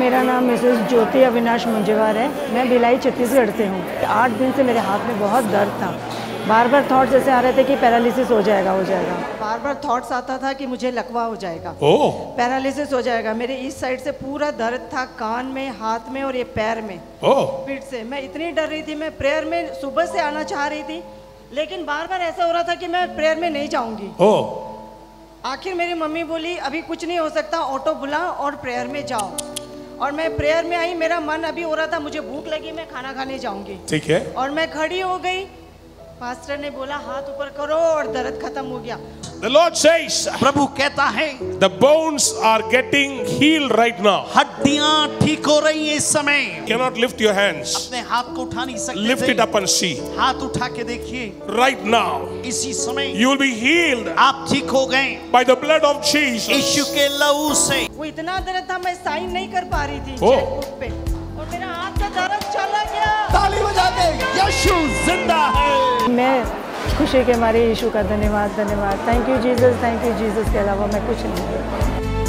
मेरा नाम मिसेस ज्योति अविनाश मुंजेवार है। मैं भिलाई छत्तीसगढ़ से हूँ। 8 दिन से मेरे हाथ में बहुत दर्द था। बार बार थॉट्स ऐसे आ रहे थे कि पैरालिसिस हो जाएगा। बार बार थॉट्स आता था कि मुझे लकवा हो जाएगा, पैरालिसिस हो जाएगा। मेरे इस साइड से पूरा दर्द था, कान में, हाथ में और ये पैर में, पीठ से। मैं इतनी डर रही थी। मैं प्रेयर में सुबह से आना चाह रही थी, लेकिन बार बार ऐसा हो रहा था कि मैं प्रेयर में नहीं जाऊंगी। आखिर मेरी मम्मी बोली अभी कुछ नहीं हो सकता, ऑटो बुला और प्रेयर में जाओ। और मैं प्रेयर में आई। मेरा मन अभी हो रहा था मुझे भूख लगी, मैं खाना खाने जाऊंगी। ठीक है। और मैं खड़ी हो गई। पास्टर ने बोला हाथ ऊपर करो और दर्द खत्म हो गया। The Lord says, प्रभु कहता है, the bones are getting healed right now. हड्डियां ठीक हो रही हैं इस समय। Cannot lift your hands. अपने हाथ को उठा नहीं सकते। Lift it up and see. हाथ उठा के देखिए। Right now, इसी समय you will be healed. आप ठीक हो गए by the blood of Jesus. यीशु के लहू से। वो इतना दर्द था, मैं साइन नहीं कर पा रही थी चेकबुक पे, और मेरा हाथ का दर्द चला गया। ताली बजा दे, यीशु जिंदा है। मैं खुशी के मारे यीशु का धन्यवाद। थैंक यू जीसस के अलावा मैं कुछ नहीं।